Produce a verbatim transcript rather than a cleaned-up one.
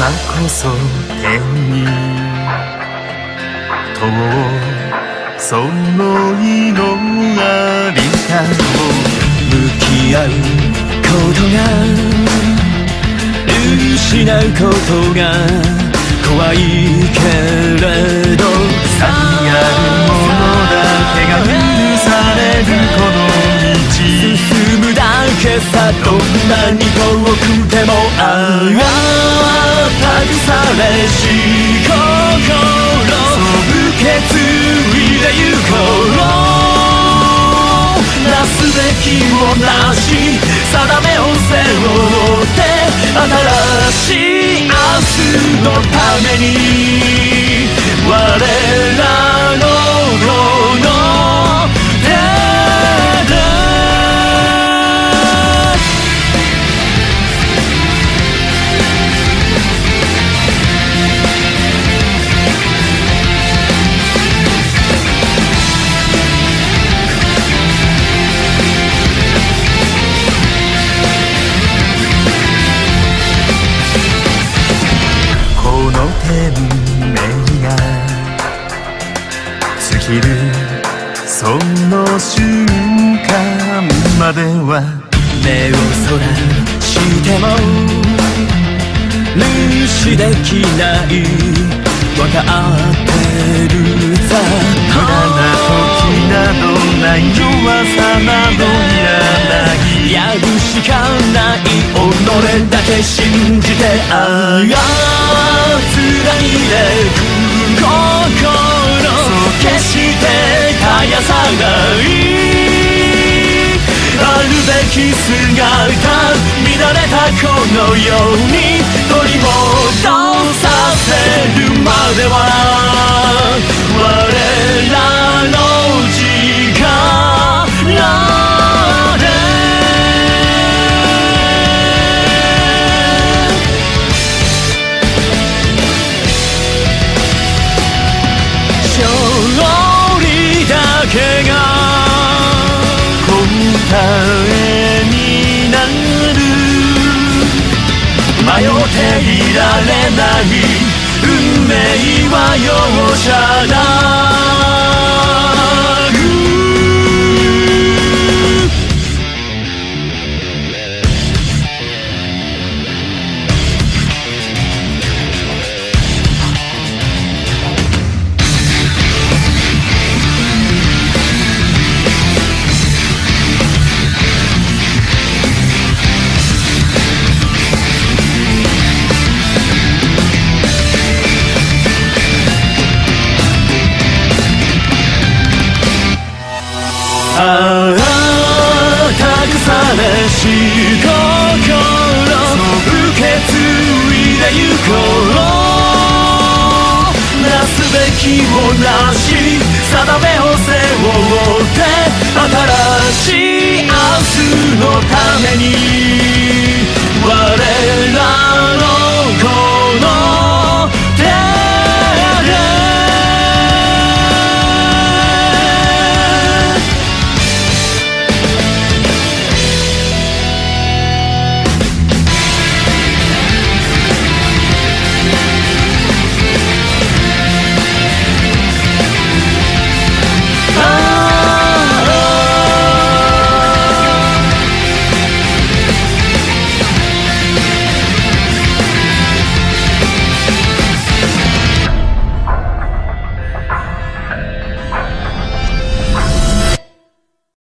今こそ手にとその祈りかを向き合うことが失うことが怖いけれど先あるものだけが許されるこの道進むだけさどんなに遠くてもああ託されし心受け継いでゆこうなすべきをなし定めを背負って新しい明日のために我らのこの手で尽きるその瞬間までは目をそらしても無視できないわかってるさ無駄な時などない弱さなどいらないやるしかない己だけ信じてああつないでく心決して絶やさないあるべき姿乱れたこの世に取り戻させるまでは我らの力で勝利だけが答えになる迷っていられない運命は容赦だああ託されし心受け継いでゆこうなすべきをなし定めを背負って新しい明日のために我ら